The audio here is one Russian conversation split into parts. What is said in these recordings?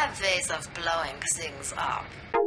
have ways of blowing things up.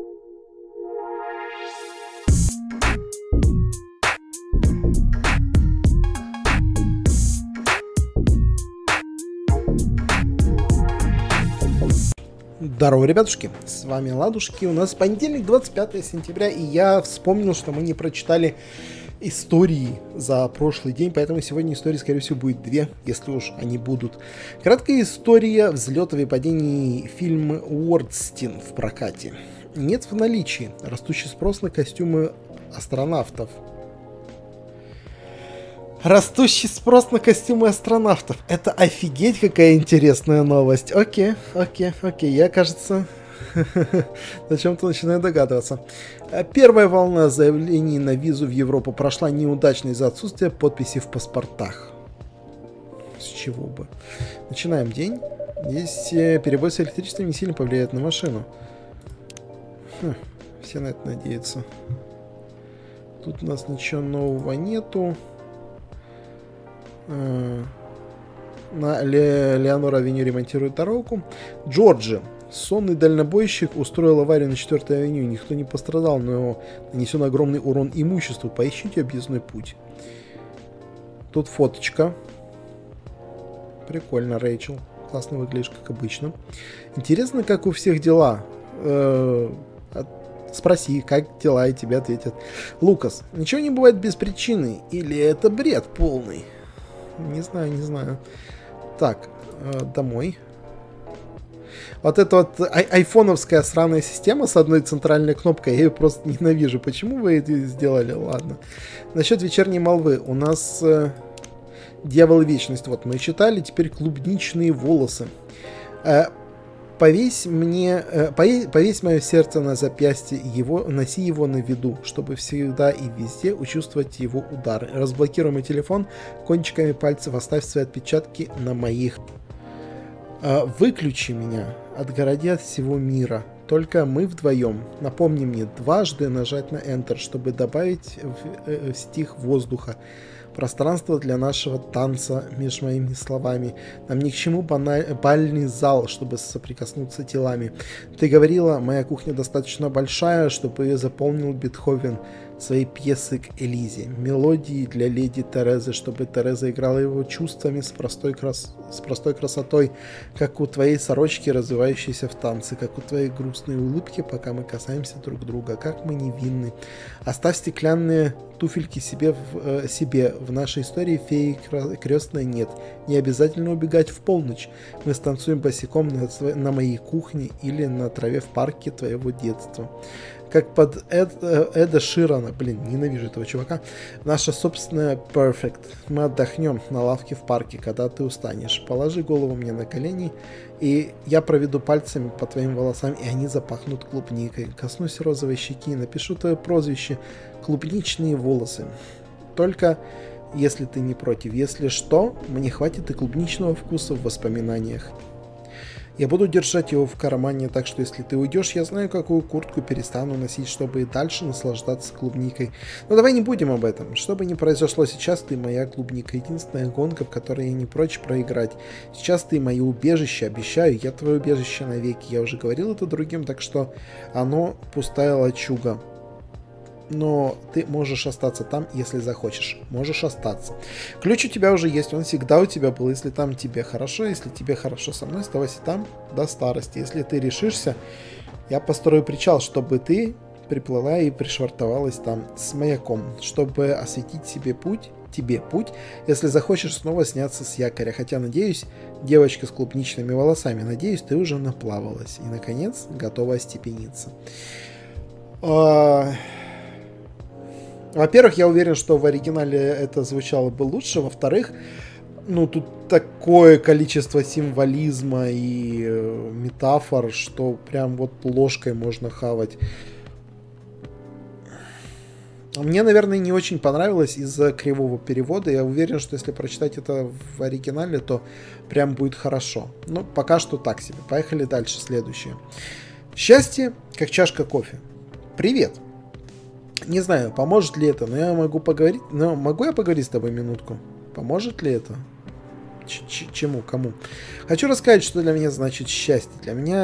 Здорово, ребятушки, с вами Ладушки, у нас понедельник, 25 сентября, и я вспомнил, что мы не прочитали истории за прошлый день, поэтому сегодня истории, скорее всего, будет две, если уж они будут. Краткая история взлетов и падений фильма «Уордстин» в прокате. Нет в наличии, растущий спрос на костюмы астронавтов. Растущий спрос на костюмы астронавтов. Это офигеть какая интересная новость. Окей. Я, кажется, о чем-то начинаю догадываться. Первая волна заявлений на визу в Европу прошла неудачно из-за отсутствия подписи в паспортах. С чего бы? Начинаем день. Здесь перебой с электричеством не сильно повлияет на машину. Все на это надеются. Тут у нас ничего нового нету. Леонора Авеню ремонтирует дорогу. Джорджи, сонный дальнобойщик, устроил аварию на 4-й авеню. Никто не пострадал, но нанесен огромный урон имуществу. Поищите объездной путь. Тут фоточка. Прикольно, Рэйчел. Классно выглядишь, как обычно. Интересно, как у всех дела. Спроси, как дела, и тебе ответят. Лукас, ничего не бывает без причины. Или это бред полный? Не знаю. Так, домой. Вот эта вот айфоновская сраная система с одной центральной кнопкой, я ее просто ненавижу. Почему вы это сделали? Ладно. Насчет вечерней молвы. У нас Дьявол и Вечность. Вот мы читали. Теперь клубничные волосы. Повесь мое сердце на запястье, носи его на виду, чтобы всегда и везде учувствовать его удары. Разблокируй мой телефон кончиками пальцев, оставь свои отпечатки на моих. Выключи меня, отгороди от всего мира. Только мы вдвоем. Напомни мне дважды нажать на Enter, чтобы добавить в стих воздуха. Пространство для нашего танца между моими словами. Нам ни к чему бальный зал, чтобы соприкоснуться телами. Ты говорила, моя кухня достаточно большая, чтобы ее заполнил Бетховен своей пьесы к Элизе. Мелодии для леди Терезы, чтобы Тереза играла его чувствами с простой красотой, как у твоей сорочки, развивающейся в танце, как у твоей грустной улыбки, пока мы касаемся друг друга, как мы невинны. Оставь стеклянные туфельки себе в нашей истории феи крестной нет. Не обязательно убегать в полночь. Мы станцуем босиком на моей кухне или на траве в парке твоего детства. Как под Эда Ширана, ненавижу этого чувака, наша собственная Perfect. Мы отдохнем на лавке в парке, когда ты устанешь. Положи голову мне на колени, и я проведу пальцами по твоим волосам, и они запахнут клубникой. Коснусь розовой щеки, напишу твое прозвище «Клубничные волосы». Только если ты не против. Если что, мне хватит и клубничного вкуса в воспоминаниях. Я буду держать его в кармане, так что если ты уйдешь, я знаю, какую куртку перестану носить, чтобы и дальше наслаждаться клубникой. Но давай не будем об этом. Что бы ни произошло сейчас, ты моя клубника. Единственная гонка, в которой я не прочь проиграть. Сейчас ты мое убежище, обещаю, я твое убежище навеки. Я уже говорил это другим, так что оно пустая лачуга. Но ты можешь остаться там, если захочешь. Можешь остаться. Ключ у тебя уже есть, он всегда у тебя был. Если там тебе хорошо, если тебе хорошо со мной, оставайся там до старости. Если ты решишься, я построю причал, чтобы ты приплыла и пришвартовалась там с маяком, чтобы осветить тебе путь, если захочешь снова сняться с якоря. Хотя, надеюсь, девочка с клубничными волосами, надеюсь, ты уже наплавалась и, наконец, готова остепениться. Во-первых, я уверен, что в оригинале это звучало бы лучше. Во-вторых, тут такое количество символизма и метафор, что прям вот ложкой можно хавать. Мне, наверное, не очень понравилось из-за кривого перевода. Я уверен, что если прочитать это в оригинале, то прям будет хорошо. Но пока что так себе. Поехали дальше. Следующее. Счастье, как чашка кофе. Привет. Не знаю, поможет ли это, но я могу поговорить. Но могу я поговорить с тобой минутку? Поможет ли это? Чему? Кому? Хочу рассказать, что для меня значит счастье. Для меня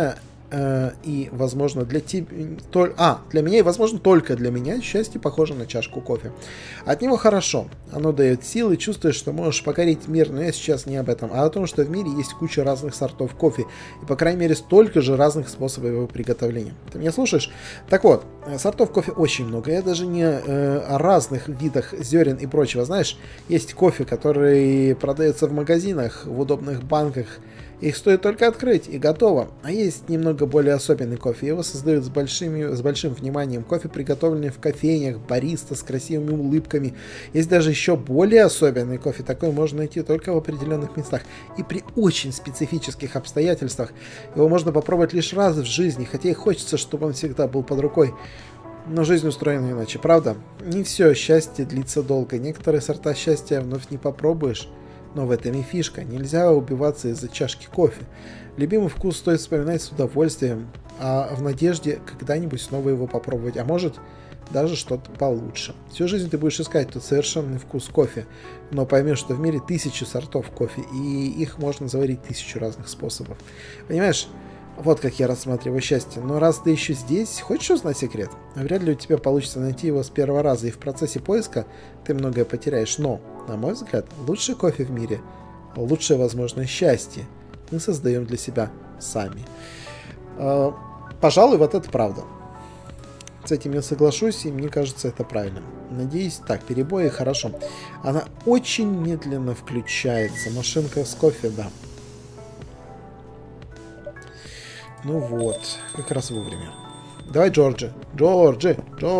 и, возможно, для тебя... для меня и, возможно, только для меня счастье похоже на чашку кофе. От него хорошо. Оно дает силы, чувствуешь, что можешь покорить мир, но я сейчас не об этом, а о том, что в мире есть куча разных сортов кофе, и, по крайней мере, столько же разных способов его приготовления. Ты меня слушаешь? Так вот, сортов кофе очень много. Я даже не о разных видах зерен и прочего. Знаешь, есть кофе, который продается в магазинах, в удобных банках. Их стоит только открыть, и готово. А есть немного более особенный кофе. Его создают с большим вниманием. Кофе, приготовленный в кофейнях, бариста с красивыми улыбками. Есть даже еще более особенный кофе. Такой можно найти только в определенных местах. И при очень специфических обстоятельствах. Его можно попробовать лишь раз в жизни, хотя и хочется, чтобы он всегда был под рукой. Но жизнь устроена иначе, правда? Не все счастье длится долго. Некоторые сорта счастья вновь не попробуешь. Но в этом и фишка. Нельзя убиваться из-за чашки кофе. Любимый вкус стоит вспоминать с удовольствием, а в надежде когда-нибудь снова его попробовать. А может, даже что-то получше. Всю жизнь ты будешь искать тот совершенный вкус кофе, но поймешь, что в мире 1000 сортов кофе, и их можно заварить 1000 разных способов. Понимаешь? Вот как я рассматриваю счастье. Но раз ты еще здесь, хочешь узнать секрет? Вряд ли у тебя получится найти его с первого раза, и в процессе поиска ты многое потеряешь. Но, на мой взгляд, лучший кофе в мире, лучшее возможное счастье мы создаем для себя сами. Пожалуй, вот это правда. С этим я соглашусь, и мне кажется, это правильно. Надеюсь, так, перебои хорошо. Она очень медленно включается. Машинка с кофе, да. Ну вот, как раз вовремя. Давай, Джорджи. Джорджи.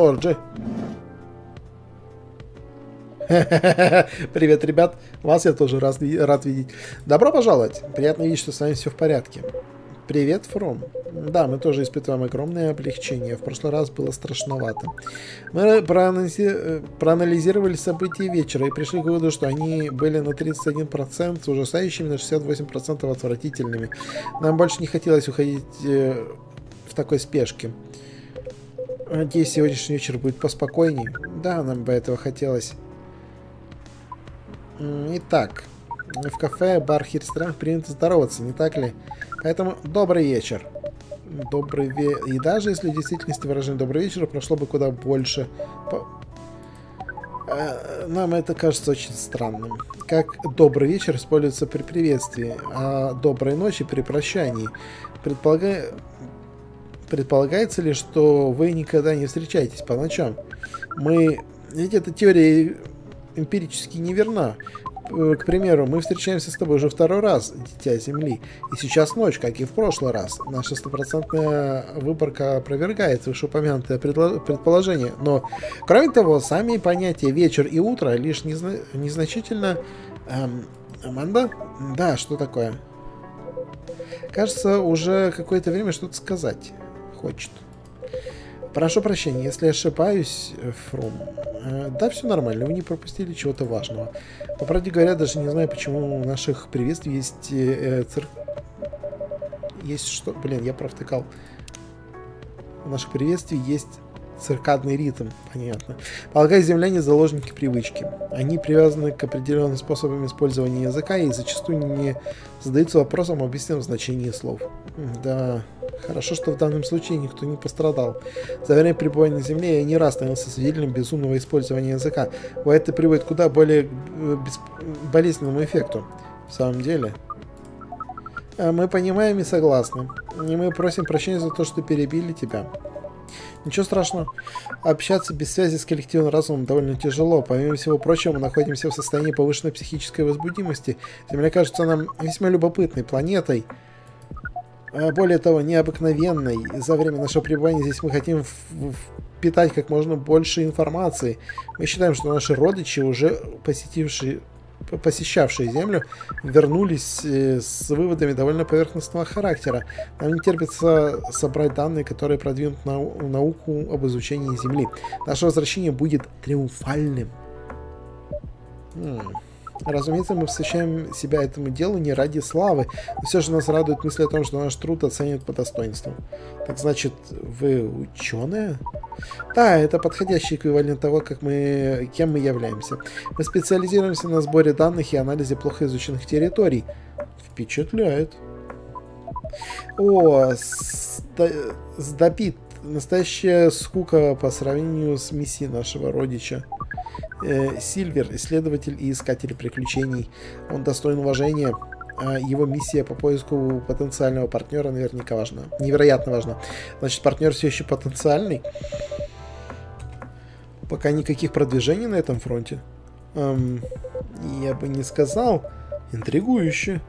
Привет, ребят. Вас я тоже рад видеть. Добро пожаловать. Приятно видеть, что с вами все в порядке. Привет, Фром. Да, мы тоже испытываем огромное облегчение. В прошлый раз было страшновато. Мы проанализировали события вечера и пришли к выводу, что они были на 31% ужасающими, на 68% отвратительными. Нам больше не хотелось уходить в такой спешке. Надеюсь, сегодняшний вечер будет поспокойнее. Да, нам бы этого хотелось. Итак, в кафе, барах и ресторанах принято здороваться, не так ли? Поэтому добрый вечер. И даже если в действительности выражение «добрый вечер» прошло бы куда больше, нам это кажется очень странным. Как «добрый вечер» используется при приветствии, а «доброй ночи» при прощании. Предполагается ли, что вы никогда не встречаетесь по ночам? Ведь эта теория эмпирически неверна. К примеру, мы встречаемся с тобой уже второй раз, дитя Земли, и сейчас ночь, как и в прошлый раз. Наша стопроцентная выборка опровергает вышеупомянутое предположение, но, кроме того, сами понятия «вечер» и «утро» лишь незначительно... Аманда? Да, что такое? Кажется, уже какое-то время что-то сказать хочет. Прошу прощения, если ошибаюсь, Фром. Да, все нормально, вы не пропустили чего-то важного. По правде говоря, даже не знаю, почему у наших приветствий есть есть что... Блин, я провтыкал. У наших приветствий есть циркадный ритм, понятно. Полагаю, земляне заложники привычки. Они привязаны к определенным способам использования языка и зачастую не задаются вопросом об истинном значении слов. Да, хорошо, что в данном случае никто не пострадал. За время пребывания на Земле я не раз становился свидетелем безумного использования языка. Это приводит к куда более болезненному эффекту. В самом деле... Мы понимаем и согласны. И мы просим прощения за то, что перебили тебя. Ничего страшного. Общаться без связи с коллективным разумом довольно тяжело. Помимо всего прочего, мы находимся в состоянии повышенной психической возбудимости. Земля кажется нам весьма любопытной планетой. Более того, необыкновенной. За время нашего пребывания здесь мы хотим впитать как можно больше информации. Мы считаем, что наши родичи, уже посещавшие Землю, вернулись с выводами довольно поверхностного характера. Нам не терпится собрать данные, которые продвинут науку об изучении Земли. Наше возвращение будет триумфальным. Разумеется, мы посвящаем себя этому делу не ради славы, но все же нас радует мысль о том, что наш труд оценят по достоинству. Так значит, вы ученые? Да, это подходящий эквивалент того, кем мы являемся. Мы специализируемся на сборе данных и анализе плохо изученных территорий. Впечатляет. О, Сдапит. Настоящая скука по сравнению с миссией нашего родича. Сильвер, исследователь и искатель приключений. Он достоин уважения. Его миссия по поиску потенциального партнера наверняка важна. Невероятно важна. Значит, партнер все еще потенциальный. Пока никаких продвижений на этом фронте. Я бы не сказал. Интригующе.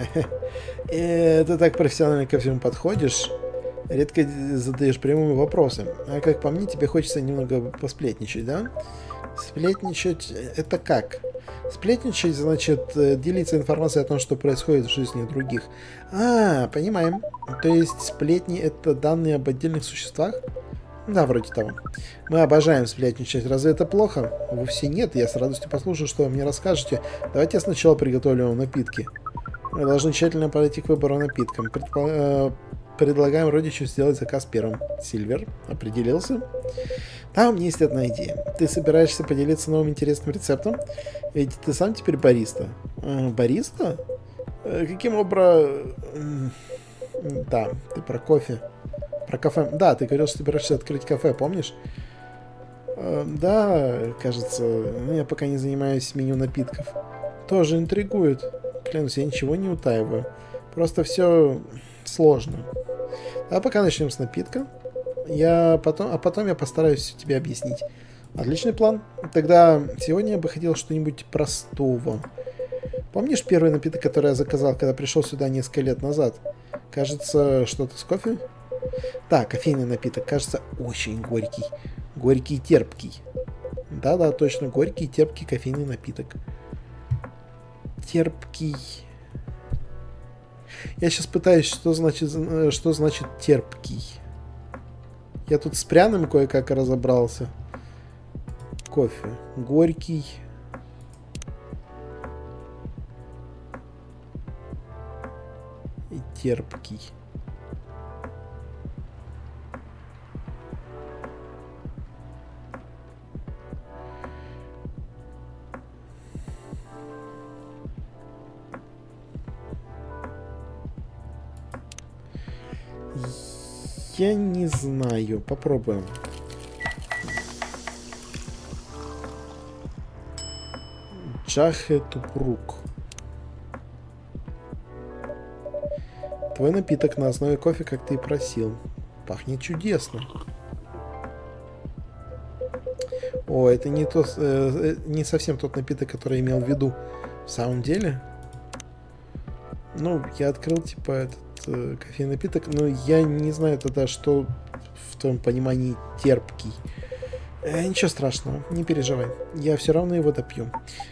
Ты так профессионально ко всему подходишь. Редко задаешь прямые вопросы. А как по мне, тебе хочется немного посплетничать, да? Сплетничать — это как? Сплетничать, значит, делиться информацией о том, что происходит в жизни других. Понимаем. То есть сплетни — это данные об отдельных существах? Да, вроде того. Мы обожаем сплетничать. Разве это плохо? Вовсе нет. Я с радостью послушаю, что вы мне расскажете. Давайте я сначала приготовлю вам напитки. Мы должны тщательно подойти к выбору напиткам. Предлагаем родичу сделать заказ первым. Сильвер определился. Да, у меня есть одна идея. Ты собираешься поделиться новым интересным рецептом? Ведь ты сам теперь бариста. Бариста? Каким образом... Да, ты про кофе. Про кафе. Да, ты говорил, что собираешься открыть кафе, помнишь? Да, кажется, я пока не занимаюсь меню напитков. Тоже интригует. Клянусь, я ничего не утаиваю. Просто все сложно. А пока начнем с напитка. Потом я постараюсь тебе объяснить. Отличный план. Тогда сегодня я бы хотел что-нибудь простого. Помнишь первый напиток, который я заказал, когда пришел сюда несколько лет назад? Кажется, что-то с кофе? Да, кофейный напиток. Кажется, очень горький. Горький и терпкий. Да-да, точно. Горький и терпкий кофейный напиток. Терпкий. Я сейчас пытаюсь, что значит терпкий. Я тут с пряным кое-как разобрался. Кофе. Горький. И терпкий. Я не знаю. Попробуем. Джахе Тупрук. Твой напиток на основе кофе, как ты и просил. Пахнет чудесно. О, это не совсем тот напиток, который я имел в виду. В самом деле? Ну, я открыл, типа, этот кофейный напиток, но я не знаю тогда, что в твоем понимании терпкий. Ничего страшного, не переживай. Я все равно его допью.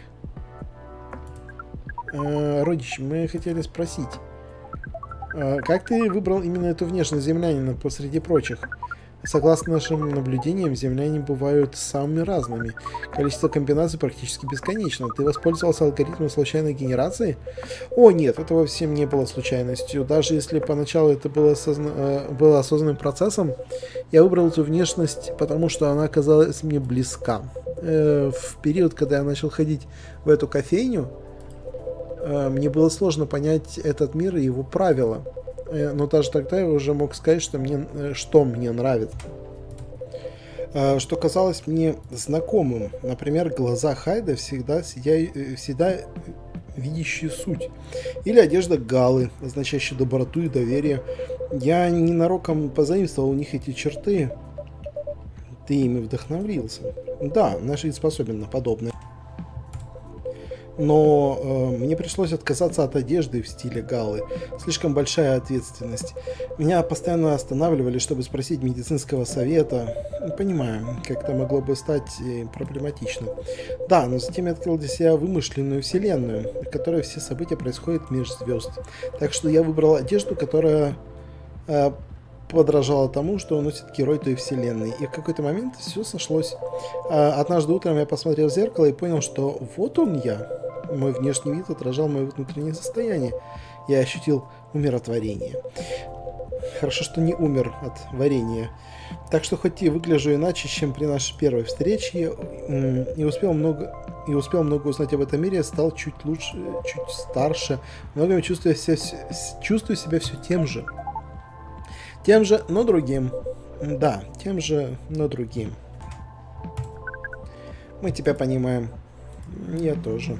Родич, мы хотели спросить, как ты выбрал именно эту внешность землянина посреди прочих? Согласно нашим наблюдениям, земляне бывают самыми разными. Количество комбинаций практически бесконечно. Ты воспользовался алгоритмом случайной генерации? О, нет, это вовсе не было случайностью. Даже если поначалу это было осознанным процессом, я выбрал эту внешность, потому что она оказалась мне близка. В период, когда я начал ходить в эту кофейню, мне было сложно понять этот мир и его правила. Но даже тогда я уже мог сказать, что мне нравится. Что казалось мне знакомым. Например, глаза Хайда всегда видящие суть. Или одежда Галы, означающая доброту и доверие. Я ненароком позаимствовал у них эти черты. Ты ими вдохновился. Да, наш вид способен на подобное. Но мне пришлось отказаться от одежды в стиле Галы. Слишком большая ответственность. Меня постоянно останавливали, чтобы спросить медицинского совета. Понимаю, как это могло бы стать проблематично. Да, но затем я открыл для себя вымышленную вселенную, в которой все события происходят меж звезд. Так что я выбрал одежду, которая подражала тому, что носит герой той вселенной. И в какой-то момент все сошлось. Однажды утром я посмотрел в зеркало и понял, что вот он я. Мой внешний вид отражал мое внутреннее состояние. Я ощутил умиротворение. Хорошо, что не умер от варенья. Так что хоть и выгляжу иначе, чем при нашей первой встрече, и успел много узнать об этом мире, стал чуть лучше, чуть старше, многими чувствую себя все тем же. Тем же, но другим. Да, тем же, но другим. Мы тебя понимаем. Я тоже.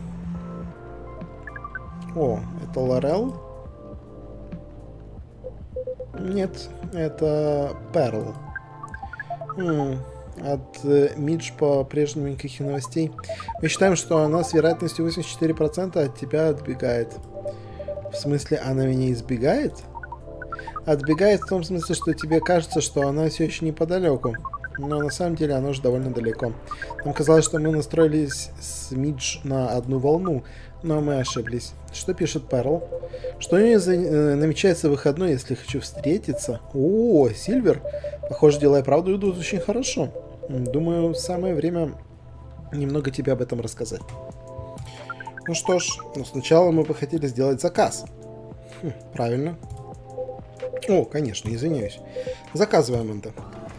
О, это Лорел? Нет, это Перл. От Мидж по-прежнему никаких новостей. Мы считаем, что она с вероятностью 84% от тебя отбегает. В смысле, она меня избегает? Отбегает в том смысле, что тебе кажется, что она все еще неподалеку. Но на самом деле она уже довольно далеко. Нам казалось, что мы настроились с Мидж на одну волну, но мы ошиблись. Что пишет Перл? Что у нее намечается выходной, если хочу встретиться? О, Сильвер! Похоже, дела и правда идут очень хорошо. Думаю, самое время немного тебе об этом рассказать. Ну что ж, но сначала мы бы хотели сделать заказ. Правильно. О, конечно, извиняюсь. Заказываем это.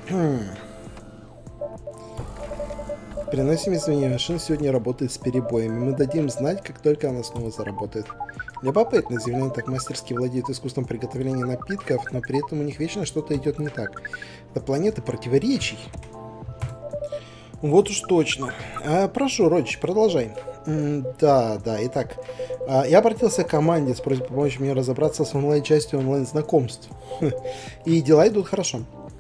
Приносим извинения, машина сегодня работает с перебоями. Мы дадим знать, как только она снова заработает. Любопытно, земляне так мастерски владеют искусством приготовления напитков, но при этом у них вечно что-то идет не так. Это планета противоречий. Вот уж точно. Прошу, Родич, продолжай. Да, итак. Я обратился к команде с просьбой помочь мне разобраться с онлайн-частью онлайн-знакомств. И дела идут хорошо.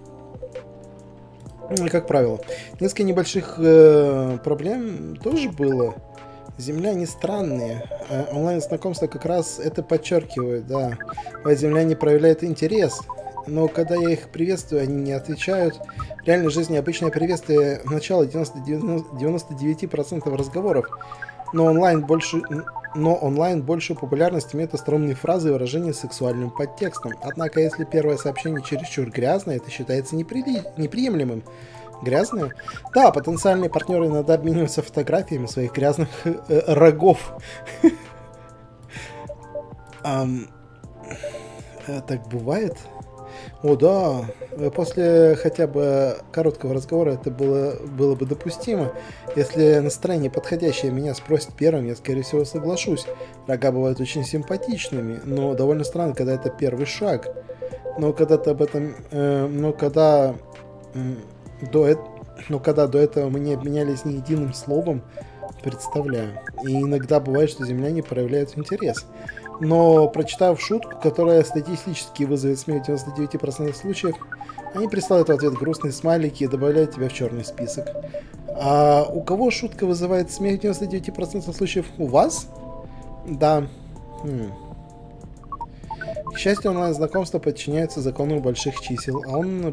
Как правило. Несколько небольших проблем тоже было. Земляне странные. Онлайн-знакомства как раз это подчеркивают, да. Земляне проявляют интерес. Но когда я их приветствую, они не отвечают. В реальной жизни обычное приветствие начало 99% разговоров. Но онлайн большую популярность имеют остроумные фразы и выражения с сексуальным подтекстом. Однако, если первое сообщение чересчур грязное, это считается неприемлемым. Грязное? Да, потенциальные партнеры иногда обмениваются фотографиями своих грязных рогов. Так бывает? О, да. После хотя бы короткого разговора это было бы допустимо. Если настроение подходящее меня спросит первым, я, скорее всего, соглашусь. Рога бывают очень симпатичными, но довольно странно, когда это первый шаг. Но когда до этого мы не обменялись ни единым словом, представляю. И иногда бывает, что земляне проявляют интерес. Но, прочитав шутку, которая статистически вызовет смех в 99% случаев, они присылают в ответ грустные смайлики и добавляют тебя в черный список. А у кого шутка вызывает смех в 99% случаев? У вас? Да. К счастью, онлайн-знакомства подчиняются закону больших чисел, а он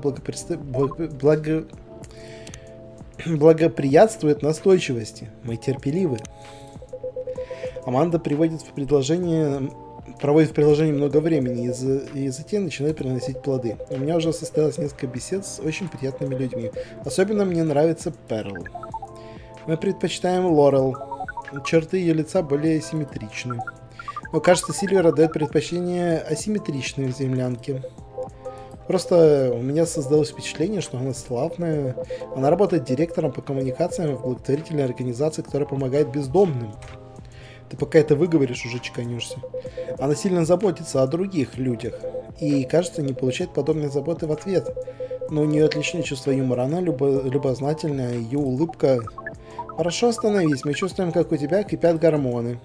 благоприятствует настойчивости. Мы терпеливы. Аманда проводит в приложении много времени и затем начинает приносить плоды. У меня уже состоялось несколько бесед с очень приятными людьми. Особенно мне нравится Перл. Мы предпочитаем Лорел. Черты ее лица более симметричны. Но кажется, Сильвер отдает предпочтение асимметричной землянке. Просто у меня создалось впечатление, что она славная. Она работает директором по коммуникациям в благотворительной организации, которая помогает бездомным. Ты пока это выговоришь, уже чеканешься. Она сильно заботится о других людях. И, кажется, не получает подобной заботы в ответ. Но у нее отличное чувство юмора. Она любознательная, ее улыбка... Хорошо, остановись. Мы чувствуем, как у тебя кипят гормоны.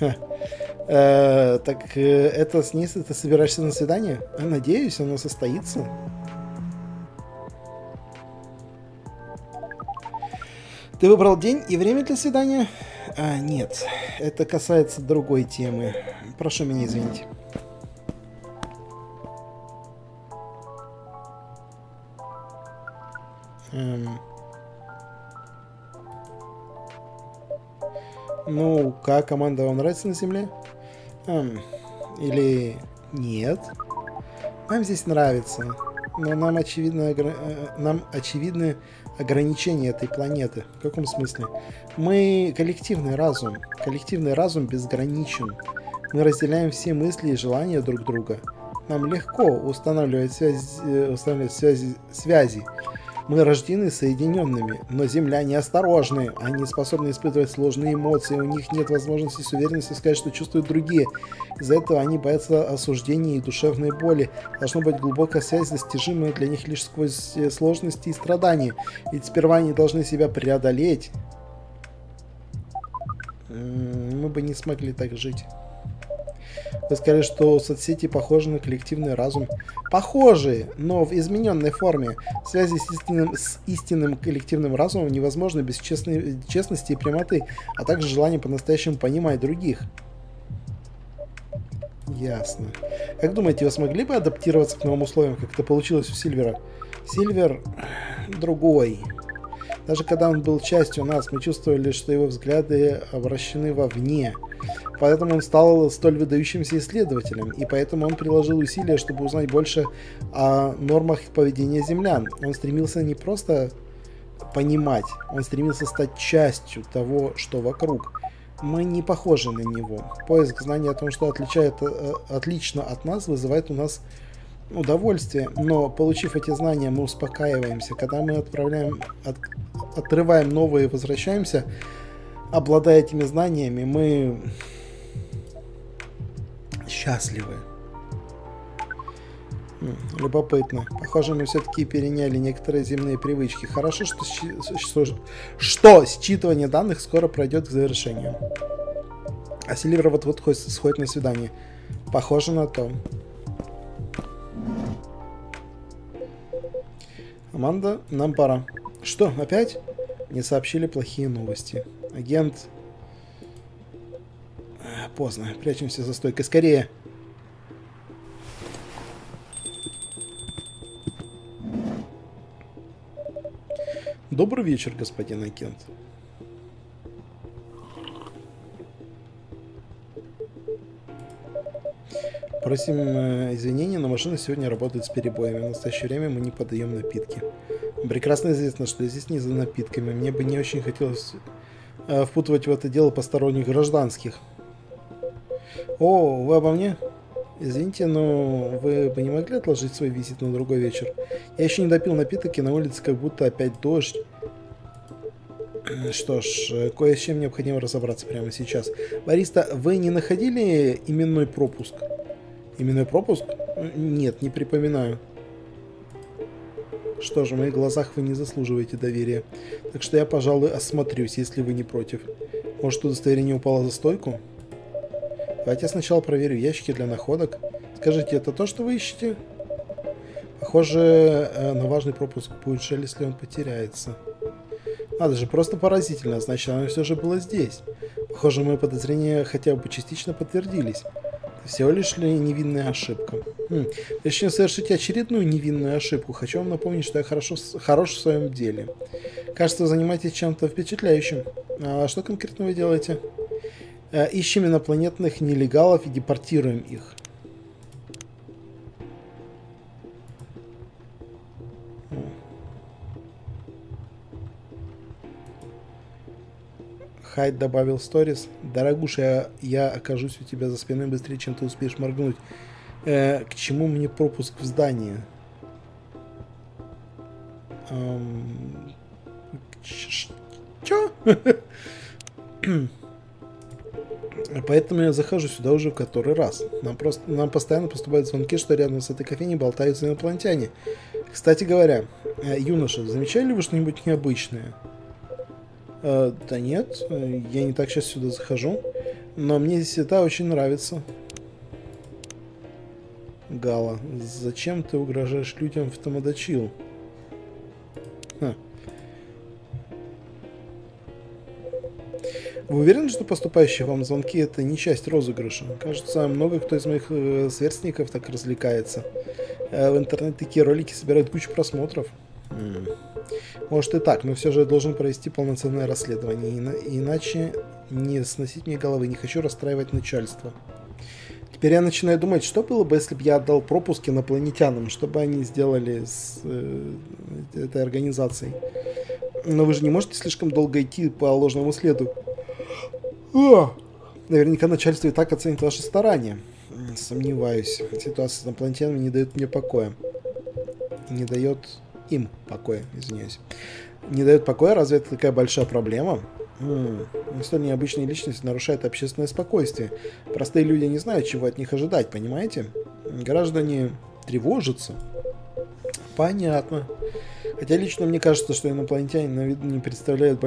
Так это с ней ты собираешься на свидание? Надеюсь, оно состоится. Ты выбрал день и время для свидания? Нет, это касается другой темы. Прошу меня извинить. Ну, как команда вам нравится на Земле? Или нет? Нам здесь нравится, но нам очевидны ограничения этой планеты. В каком смысле? Мы коллективный разум. Коллективный разум безграничен. Мы разделяем все мысли и желания друг друга. Нам легко устанавливать связи. Мы рождены соединенными, но земляне осторожны. Они способны испытывать сложные эмоции, у них нет возможности с уверенностью сказать, что чувствуют другие. Из-за этого они боятся осуждения и душевной боли. Должна быть глубокая связь, достижимая для них лишь сквозь сложности и страдания. Ведь сперва они должны себя преодолеть. Мы бы не смогли так жить. Вы сказали, что соцсети похожи на коллективный разум. Похожи, но в измененной форме. Связи с истинным коллективным разумом невозможны без честности и прямоты, а также желания по-настоящему понимать других. Ясно. Как думаете, вы смогли бы адаптироваться к новым условиям, как это получилось у Сильвера? Сильвер другой. Даже когда он был частью нас, мы чувствовали, что его взгляды обращены вовне. Поэтому он стал столь выдающимся исследователем, и поэтому он приложил усилия, чтобы узнать больше о нормах поведения землян. Он стремился не просто понимать, он стремился стать частью того, что вокруг. Мы не похожи на него. Поиск знаний о том, что отлично от нас, вызывает у нас удовольствие, но получив эти знания, мы успокаиваемся. Когда мы отрываем новые и возвращаемся, обладая этими знаниями, мы счастливы. Любопытно. Похоже, мы все-таки переняли некоторые земные привычки. Хорошо, что считывание данных скоро пройдет к завершению. А Сильвер вот сходит на свидание. Похоже на то. Аманда, нам пора. Что, опять? Мне сообщили плохие новости. Агент... Поздно. Прячемся за стойкой. Скорее. Добрый вечер, господин агент. Просим извинения, но машина сегодня работает с перебоями. В настоящее время мы не подаем напитки. Прекрасно известно, что я здесь не за напитками. Мне бы не очень хотелось впутывать в это дело посторонних гражданских. О, вы обо мне? Извините, но вы бы не могли отложить свой визит на другой вечер? Я еще не допил напиток, и на улице как будто опять дождь. Что ж, кое с чем необходимо разобраться прямо сейчас. Бариста, вы не находили именной пропуск? Именной пропуск? Нет, не припоминаю. Что ж, в моих глазах вы не заслуживаете доверия. Так что я, пожалуй, осмотрюсь, если вы не против. Может, удостоверение упало за стойку? Давайте я сначала проверю ящики для находок. Скажите, это то, что вы ищете? Похоже, на важный пропуск будет жаль, если он потеряется. Надо же, просто поразительно. Значит, оно все же было здесь. Похоже, мои подозрения хотя бы частично подтвердились. Всего лишь ли невинная ошибка? Прежде чем совершить очередную невинную ошибку, хочу вам напомнить, что я хорош в своем деле. Кажется, вы занимаетесь чем-то впечатляющим. А что конкретно вы делаете? Ищем инопланетных нелегалов и депортируем их. Хайд добавил сторис. Дорогуша, я окажусь у тебя за спиной быстрее, чем ты успеешь моргнуть. К чему мне пропуск в здание? Чё? Поэтому я захожу сюда уже в который раз. Нам постоянно поступают звонки, что рядом с этой кофейней болтаются инопланетяне. Кстати говоря, юноша, замечали ли вы что-нибудь необычное? Да нет, я не так сейчас сюда захожу. Но мне здесь это очень нравится. Гала, зачем ты угрожаешь людям в Тамадачил? Вы уверены, что поступающие вам звонки это не часть розыгрыша? Кажется, много кто из моих сверстников так развлекается. В интернете такие ролики собирают кучу просмотров. Может и так, но все же я должен провести полноценное расследование, иначе не сносить мне головы, не хочу расстраивать начальство. Теперь я начинаю думать, что было бы, если бы я отдал пропуск инопланетянам, что бы они сделали с этой организацией. Но вы же не можете слишком долго идти по ложному следу. Наверняка начальство и так оценит ваши старания. Сомневаюсь. Ситуация с инопланетянами не дает мне покоя. Не дает им покоя, извиняюсь. Не дает покоя? Разве это такая большая проблема? Столь необычные личности нарушают общественное спокойствие. Простые люди не знают, чего от них ожидать, понимаете? Граждане тревожатся. Понятно. Хотя лично мне кажется, что инопланетяне на виду не представляют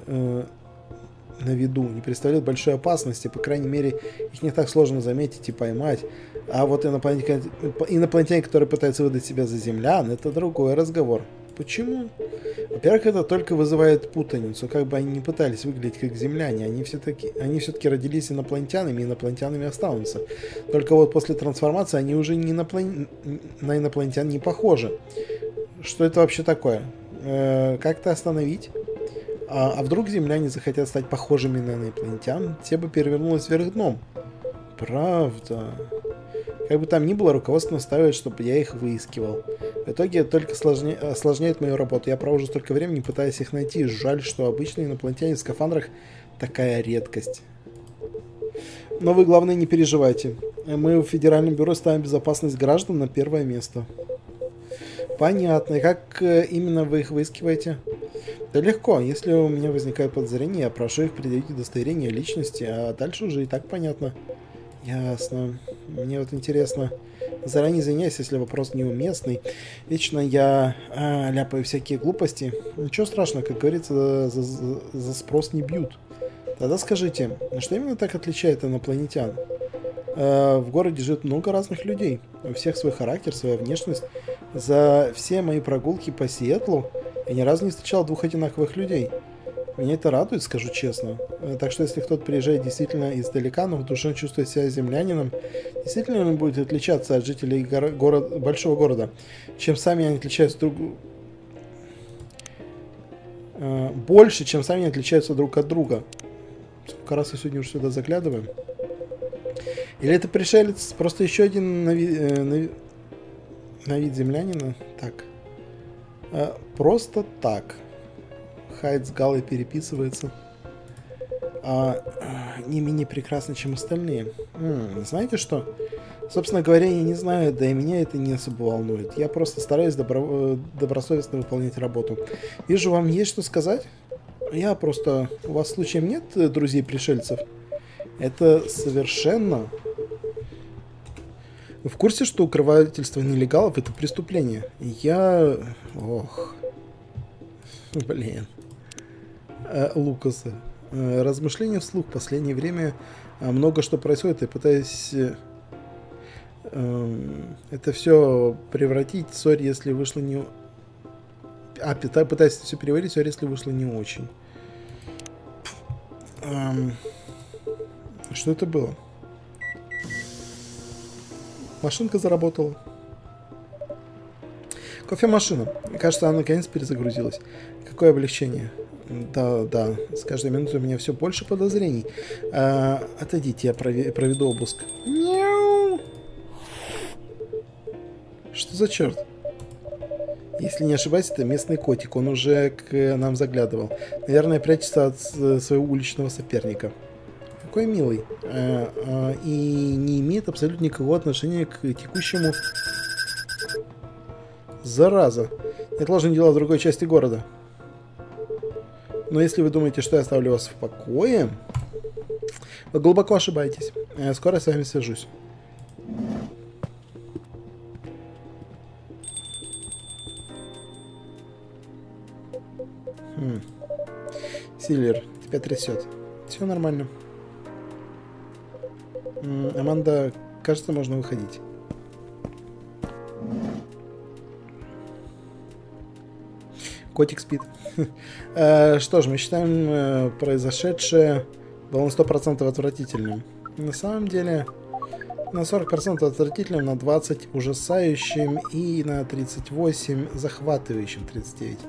большой опасности. По крайней мере, их не так сложно заметить и поймать. А вот инопланетяне, которые пытаются выдать себя за землян, это другой разговор. Почему? Во-первых, это только вызывает путаницу. Как бы они ни пытались выглядеть как земляне, они все-таки родились инопланетянами, и инопланетянами останутся. Только вот после трансформации они уже на инопланетян не похожи. Что это вообще такое? Как это остановить? А вдруг земляне захотят стать похожими на инопланетян? Те бы перевернулись вверх дном. Правда. Как бы там ни было, руководство настаивает, чтобы я их выискивал. В итоге это только осложняет мою работу. Я провожу столько времени, пытаясь их найти. Жаль, что обычные инопланетяне в скафандрах такая редкость. Но вы, главное, не переживайте. Мы в Федеральном бюро ставим безопасность граждан на первое место. Понятно. И как именно вы их выискиваете? Да легко. Если у меня возникает подозрение, я прошу их предъявить удостоверение личности, а дальше уже и так понятно. Ясно. Мне вот интересно. Заранее извиняюсь, если вопрос неуместный. Вечно я ляпаю всякие глупости. Ничего страшного, как говорится, за спрос не бьют. Тогда скажите, что именно так отличает инопланетян? В городе живет много разных людей. У всех свой характер, своя внешность. За все мои прогулки по Сиэтлу я ни разу не встречал двух одинаковых людей. Меня это радует, скажу честно. Так что если кто-то приезжает действительно издалека, но в душе чувствует себя землянином, действительно он будет отличаться от жителей большого города, чем сами они отличаются больше, чем сами они отличаются друг от друга. Сколько раз я сегодня уже сюда заглядываю? Или это пришелец, просто еще один на вид землянина? Так. Просто так. Хайд с Галой переписывается. Не менее прекрасно, чем остальные. Знаете что? Собственно говоря, я не знаю, да и меня это не особо волнует. Я просто стараюсь добросовестно выполнять работу. Вижу, вам есть что сказать? Я просто... У вас случаем нет друзей-пришельцев? Это совершенно... Вы в курсе, что укрывательство нелегалов — это преступление? Ох... Блин... Лукаса. Размышления вслух. В последнее время много что происходит. Я пытаюсь это все превратить. Сори, если вышло не... пытаюсь все переварить. Сори, если вышло не очень. Что это было? Машинка заработала. Кофемашина. Кажется, она наконец перезагрузилась. Какое облегчение. Да. С каждой минутой у меня все больше подозрений. Отойдите, я проведу обыск. Мяу. Что за черт? Если не ошибаюсь, это местный котик. Он уже к нам заглядывал. Наверное, прячется от своего уличного соперника. Какой милый. И не имеет абсолютно никакого отношения к текущему... Зараза. Неотложные дела в другой части города. Но если вы думаете, что я оставлю вас в покое, вы глубоко ошибаетесь. Скоро я с вами свяжусь. Сильвер, тебя трясет. Все нормально. Аманда, кажется, можно выходить. Котик спит. Что ж, мы считаем произошедшее было на 100% отвратительным. На самом деле, на 40% отвратительным, на 20% ужасающим и на 38% захватывающим. 39%.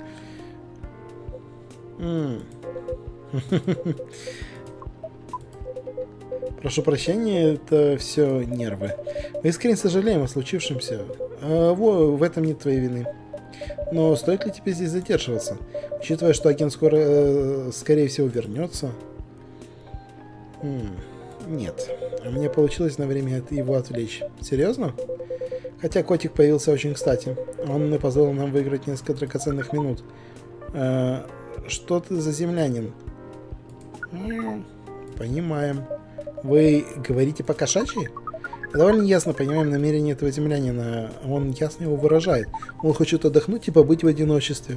Прошу прощения, это все нервы. Мы искренне сожалеем о случившемся. В этом нет твоей вины. Но стоит ли тебе здесь задерживаться? Учитывая, что агент скоро, скорее всего, вернется. Нет. Мне получилось на время его отвлечь. Серьезно? Хотя котик появился очень кстати. Он позволил нам выиграть несколько драгоценных минут. Что ты за землянин? Понимаем. Вы говорите по-кошачьи? Довольно ясно понимаем намерение этого землянина. Он ясно его выражает. Он хочет отдохнуть и побыть в одиночестве.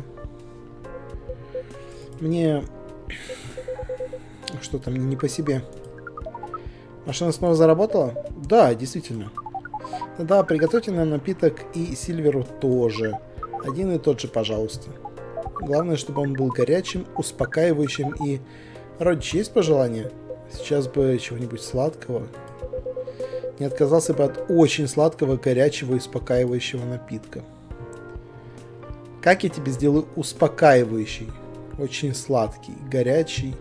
Мне... Что-то мне не по себе. Машина снова заработала? Да, действительно. Тогда приготовьте нам напиток и Сильверу тоже. Один и тот же, пожалуйста. Главное, чтобы он был горячим, успокаивающим и... Родич, есть пожелания? Сейчас бы чего-нибудь сладкого. Не отказался бы от очень сладкого, горячего и успокаивающего напитка. Как я тебе сделаю успокаивающий? Очень сладкий, горячий.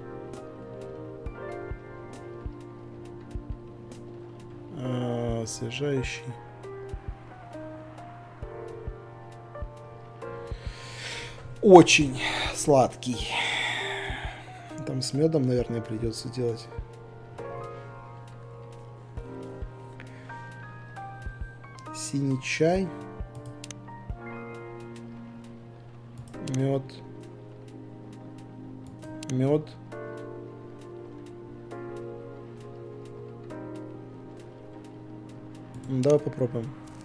Освежающий. Очень сладкий. Там с медом, наверное, придется делать. Синий чай. Мед. Мед. Давай попробуем.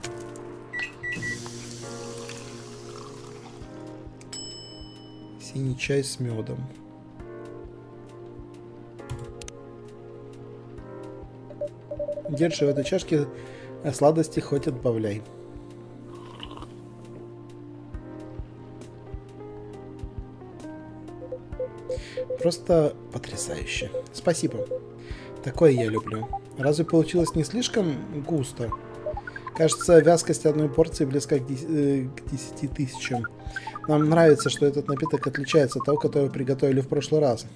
Синий чай с медом. Держи в этой чашке сладости, хоть отбавляй. Просто потрясающе. Спасибо. Такое я люблю. Разве получилось не слишком густо? Кажется, вязкость одной порции близка к 10 тысячам. Нам нравится, что этот напиток отличается от того, который приготовили в прошлый раз.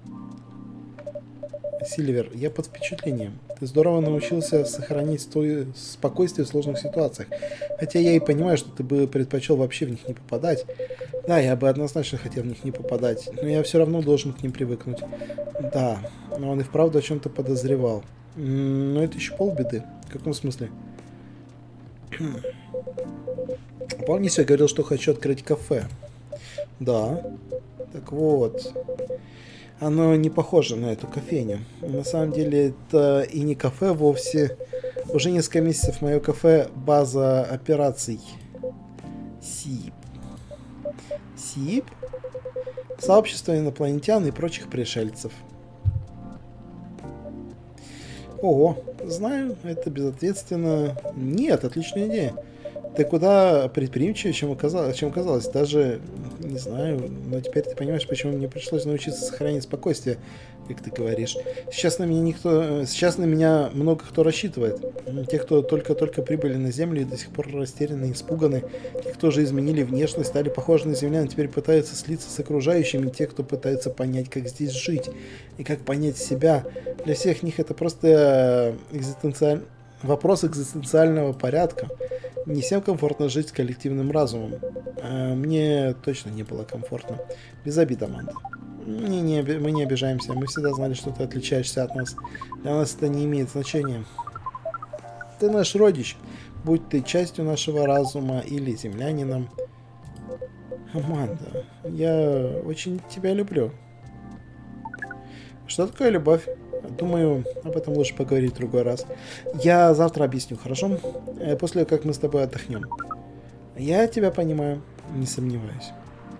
Сильвер, я под впечатлением. Ты здорово научился сохранить спокойствие в сложных ситуациях. Хотя я и понимаю, что ты бы предпочел вообще в них не попадать. Да, я бы однозначно хотел в них не попадать, но я все равно должен к ним привыкнуть. Да, но он и вправду о чем-то подозревал. Но это еще полбеды. В каком смысле? Помните, я говорил, что хочу открыть кафе? Да. Так вот. Оно не похоже на эту кофейню. На самом деле это и не кафе вовсе. Уже несколько месяцев мое кафе — база операций. СИП. СИП? Сообщество инопланетян и прочих пришельцев. Ого, знаю, это безответственно. Нет, отличная идея. Ты куда предприимчивее, чем казалось. Даже, не знаю, но теперь ты понимаешь, почему мне пришлось научиться сохранять спокойствие, как ты говоришь. Сейчас на меня много кто рассчитывает. Те, кто только-только прибыли на Землю и до сих пор растеряны и испуганы. Те, кто уже изменили внешность, стали похожи на землян, теперь пытаются слиться с окружающими. Те, кто пытается понять, как здесь жить и как понять себя. Для всех них это просто вопрос экзистенциального порядка. Не всем комфортно жить с коллективным разумом. Мне точно не было комфортно. Без обид, Аманда. Мы не обижаемся. Мы всегда знали, что ты отличаешься от нас. Для нас это не имеет значения. Ты наш родич. Будь ты частью нашего разума или землянином. Аманда, я очень тебя люблю. Что такое любовь? Думаю, об этом лучше поговорить в другой раз. Я завтра объясню, хорошо? После как мы с тобой отдохнем. Я тебя понимаю, не сомневаюсь.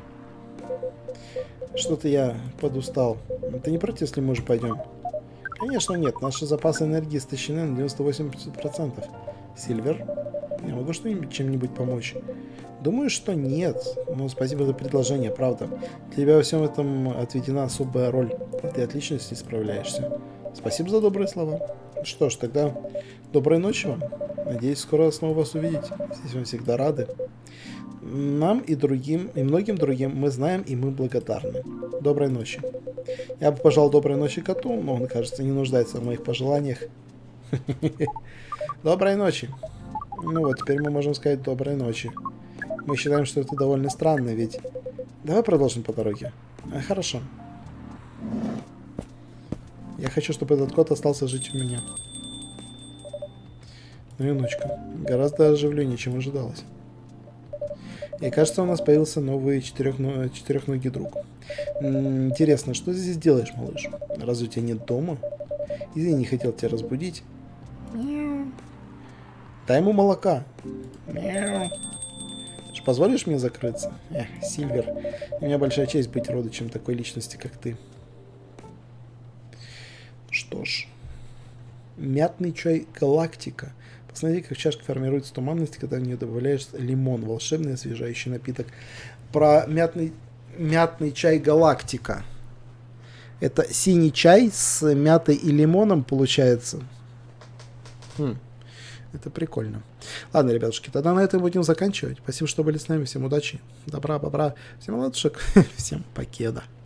Что-то я подустал. Ты не против, если мы уже пойдем? Конечно нет, наши запасы энергии истощены на 98%. Сильвер, я могу что-нибудь чем-нибудь помочь? Думаю, что нет. Но спасибо за предложение, правда. Для тебя во всем этом отведена особая роль. Ты отлично с ней справляешься. Спасибо за добрые слова. Что ж, тогда доброй ночи вам. Надеюсь, скоро снова вас увидеть. Здесь вам всегда рады. Нам и многим другим мы знаем и мы благодарны. Доброй ночи. Я бы пожелал доброй ночи коту, но он, кажется, не нуждается в моих пожеланиях. Доброй ночи. Ну вот, теперь мы можем сказать доброй ночи. Мы считаем, что это довольно странно, ведь... Давай продолжим по дороге. Хорошо. Я хочу, чтобы этот кот остался жить у меня. Ну и ночка. Гораздо оживленнее, чем ожидалось. И кажется, у нас появился новый четырехногий друг. Интересно, что ты здесь делаешь, малыш? Разве у тебя нет дома? Извини, не хотел тебя разбудить. Дай ему молока. Позволишь мне закрыться? Сильвер, у меня большая честь быть родичем такой личности, как ты. Что ж. Мятный чай Галактика. Посмотри, как чашка формируется туманность, когда в нее добавляешь лимон. Волшебный освежающий напиток. Про мятный чай Галактика. Это синий чай с мятой и лимоном получается. Это прикольно. Ладно, ребятушки, тогда на этом будем заканчивать. Спасибо, что были с нами. Всем удачи, добра, бобра, всем ладушек, всем покеда.